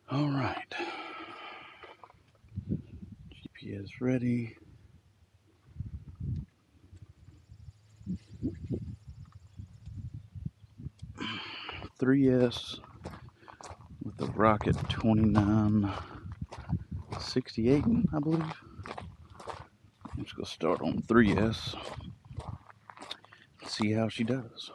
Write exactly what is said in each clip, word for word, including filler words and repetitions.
All right. G P S ready. three S with the rocket twenty-nine sixty-eight, I believe. I'm just gonna start on three S. See how she does.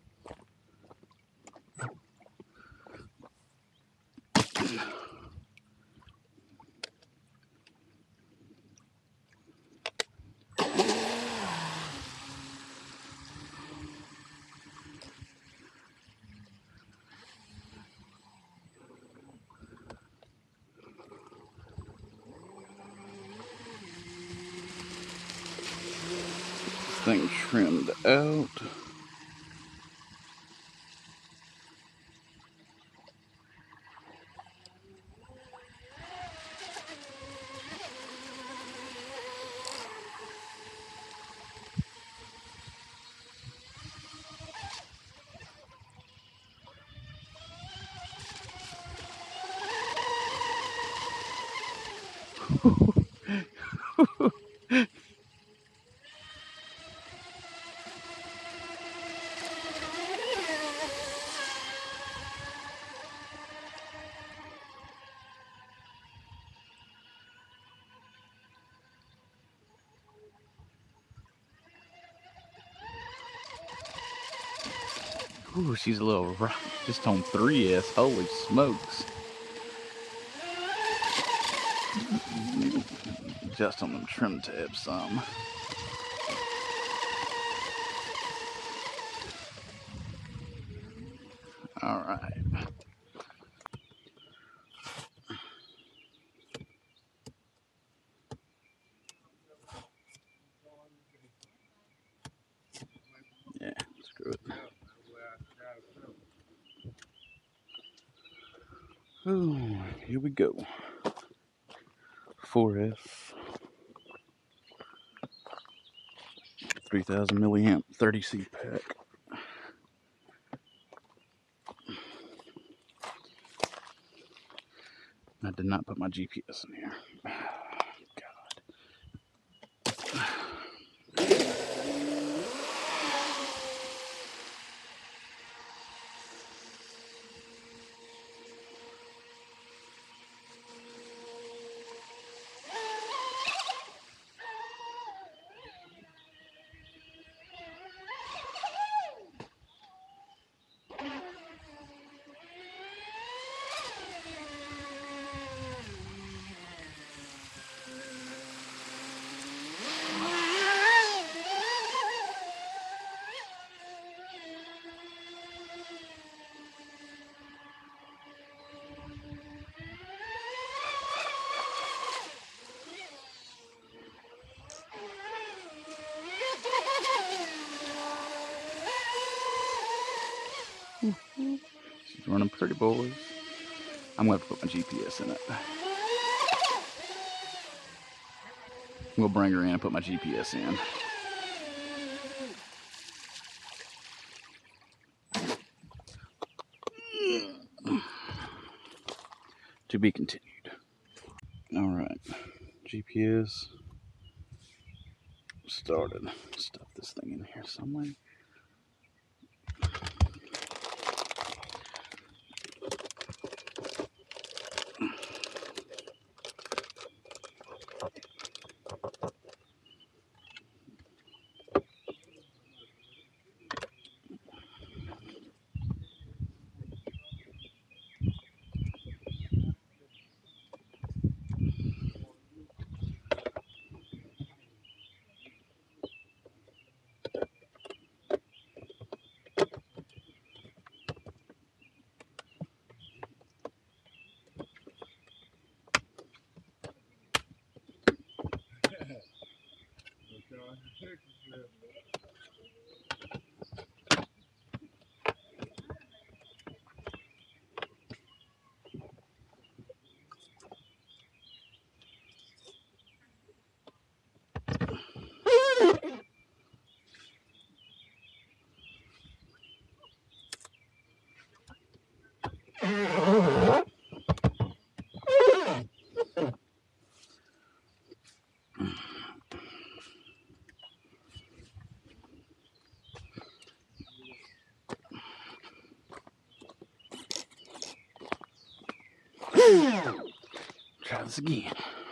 Thing trimmed out. Ooh, she's a little rough. Just on three S. Holy smokes. Just on the trim tab some. All right. Yeah, screw it. Oh, here we go. four F. three thousand milliamp, thirty C pack. I did not put my G P S in here. She's running pretty boys. I'm going to have to put my G P S in it. We'll bring her in and put my G P S in. To be continued. All right. G P S started. Stuff this thing in here somewhere. Try this again.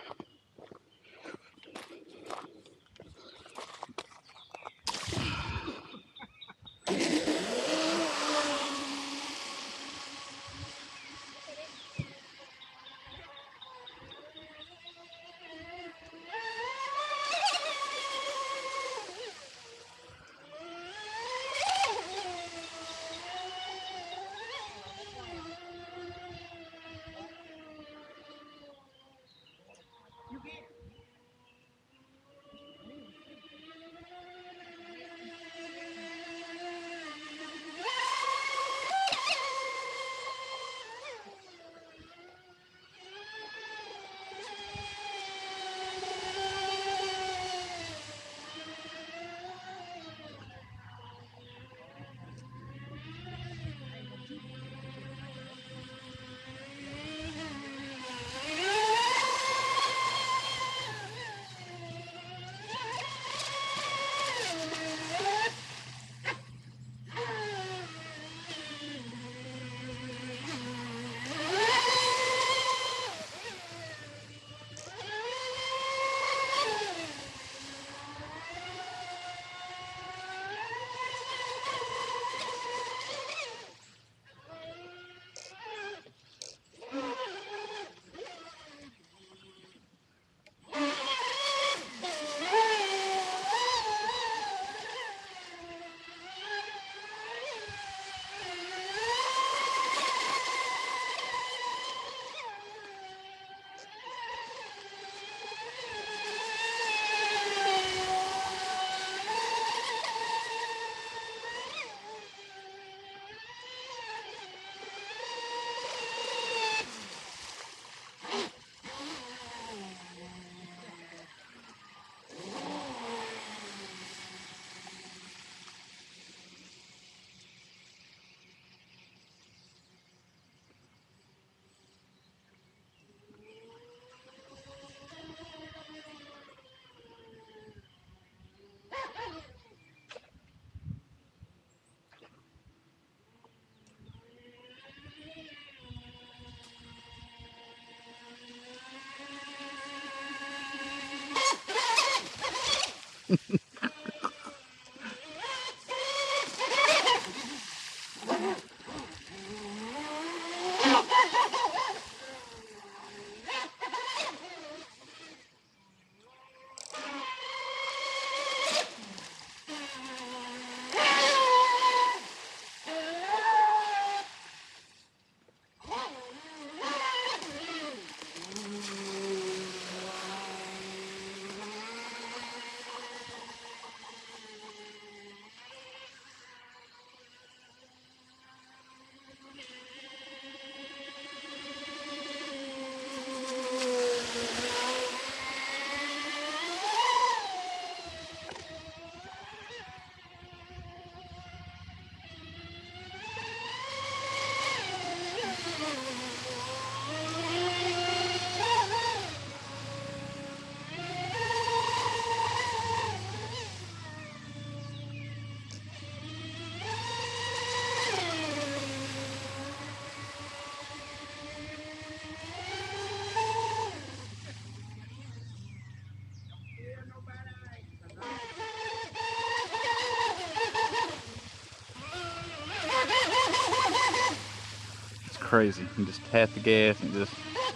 Crazy. You just tap the gas and just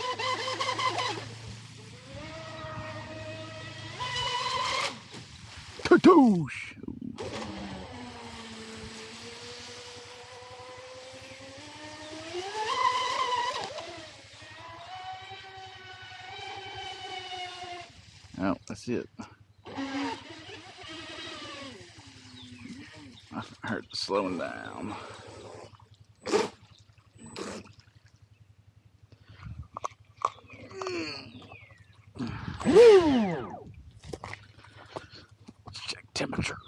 Cartouche! Oh, that's it. I heard it slowing down. Let's check temperatures.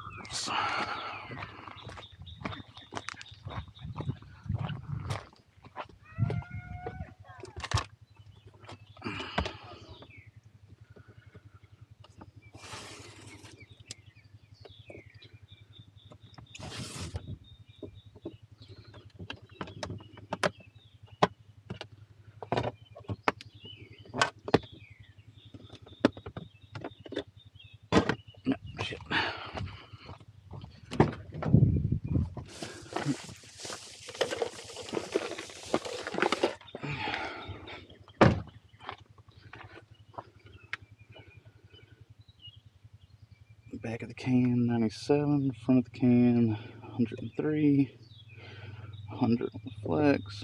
Back of the can, ninety-seven. Front of the can, one hundred three. one hundred on the flex.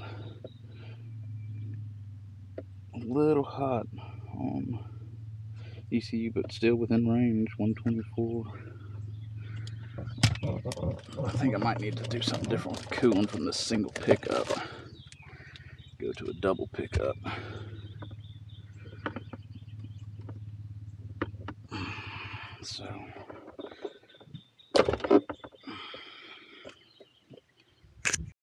A little hot on E C U, but still within range, one twenty-four. I think I might need to do something different with the cooling from this single pickup. Go to a double pickup. So